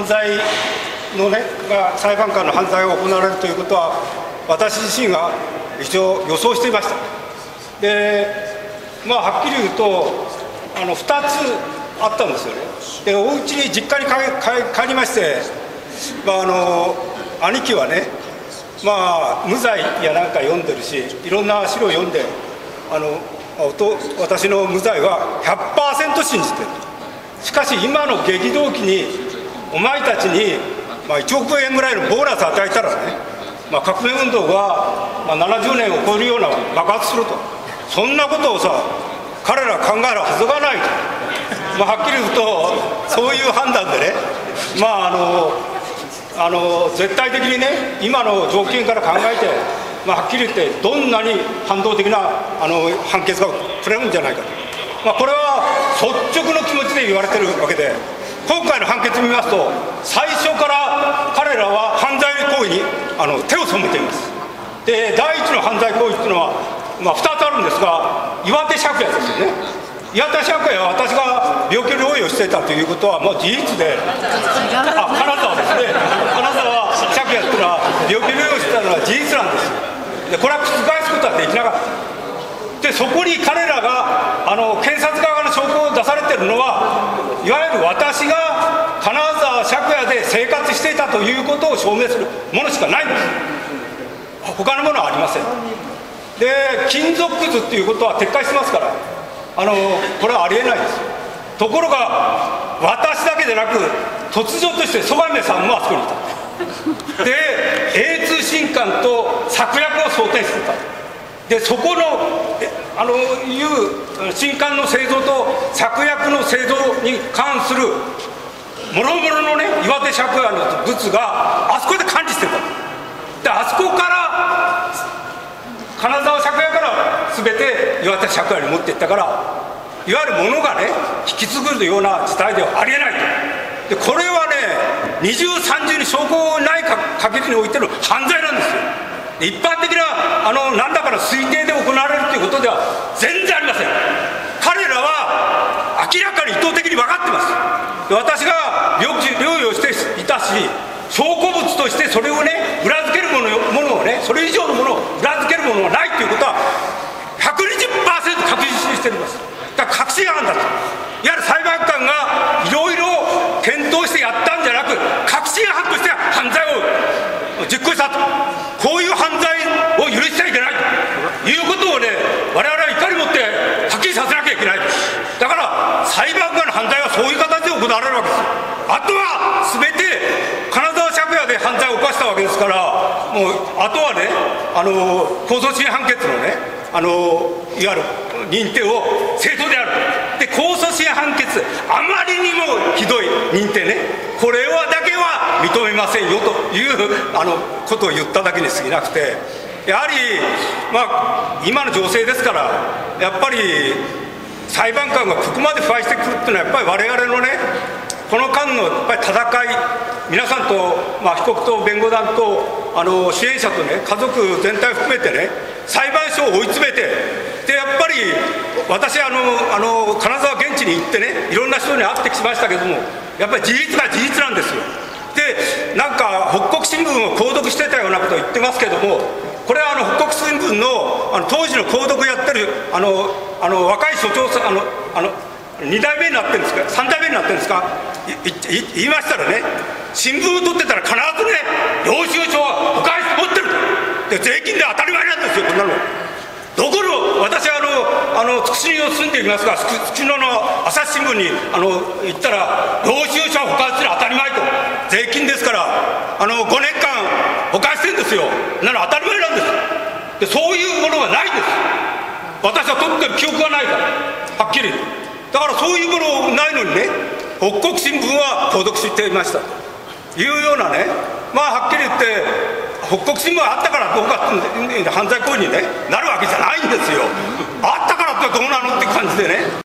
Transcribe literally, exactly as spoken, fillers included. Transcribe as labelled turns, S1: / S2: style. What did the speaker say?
S1: 犯罪のねが裁判官の犯罪が行われるということは私自身が一応予想していました。でまあはっきり言うとあのふたつあったんですよね。でお家に実家に帰帰りまして、まあ、あの兄貴はね、まあ、無罪やなんか読んでるしいろんな資料を読んであの私の無罪は ひゃくパーセント 信じてる。しかし今の激動期にお前たちに、まあ、いちおくえんぐらいのボーナス与えたらね、まあ、革命運動が、まあ、ななじゅうねんを超えるような爆発すると、そんなことをさ彼ら考えるはずがないと、まあ、はっきり言うとそういう判断でね、まああのあの絶対的にね今の条件から考えて、まあ、はっきり言ってどんなに反動的なあの判決がくれるんじゃないかと、まあ、これは率直な気持ちで言われてるわけで、今回の判決を見ますと最初から彼らは犯罪行為にあの手を染めています。で第一の犯罪行為っていうのは、まあ、ふたつあるんですが、岩手借家ですよね。岩手借家は私が病気療養していたということはもう事実で、あ金沢ですね、金沢借家っていうのは病気療養してたのは事実なんですよ。でこれは覆すことはできなかった。でそこに彼らがあの検察側の証拠を出されているのはいわゆる私が金沢借家で生活していたということを証明するものしかないんです。他のものはありません。で金属くずっていうことは撤回してますから、あのこれはありえないです。ところが私だけでなく突如として曽我部さんもあそこにいた。で エーツー 新館と策略を想定していた。でそこのあのいう新館の製造と策略の製造に関するもろもろのね岩手借家の物があそこで管理してた。であそこから金沢借家から全て岩手借家に持っていったから、いわゆるものがね引き継ぐような事態ではありえないと。でこれはね二重三重に証拠ない限りにおいての犯罪なんですよ。一般的なあの何らかの推定で行われるということでは全然ありません。彼らは明らかに意図的に分かってます。で私が病気療養していたし、証拠物としてそれをね裏付けるものものをねそれ以上のものを裏付けるものがないということは ひゃくにじゅっパーセント 確実にしております。だから確信犯だと、いわゆる裁判官がいろいろ検討してやったんじゃなく確信犯として犯罪を実行したと、こういう犯罪を許しちゃいけないということをね我々は怒り持ってはっきりさせなきゃいけない。だから裁判官の犯罪はそういう形で行われるわけです。あとは全て金沢借家で犯罪を犯したわけですから、もうあとはねあの控訴審判決のねあのいわゆる認定を正当である。で控訴審判決あまりにもひどい認定ね、これはだけは認めませんよというあのことを言っただけに過ぎなくて、やはり、まあ、今の情勢ですからやっぱり裁判官がここまで腐敗してくるっていうのはやっぱり我々のねこの間のやっぱり戦い、皆さんと、まあ、被告と弁護団とあの支援者とね家族全体を含めてね裁判所を追い詰めて、でやっぱり私あのあの金沢現地に行ってねいろんな人に会ってきましたけども、やっぱり事実が事実なんですよ。でなんか北国新聞を購読してたようなことを言ってますけども、これはあの北国新聞 の, あの当時の購読をやってるあのあの若い所長さんあのあのに代目になってるんですかさん代目になってるんですかいい言いましたらね、新聞を取ってたら必ずね領収書は他に持ってると、で税金で当たり前なんですよこんなの。どこの私はあのあのつくしに住んでいますが、つくしの朝日新聞にあの行ったら領収書は保管するのは当たり前と、税金ですからあのごねんかん保管してるんですよ。なの当たり前なんです。でそういうものがないんです。私は取ってる記憶がないからはっきり。だからそういうものないのにね北国新聞は購読していましたというようなね、まあはっきり言って北国新聞があったからどうかって犯罪行為に、ね、なるわけじゃないんですよ。あったからってどうなのって感じでね。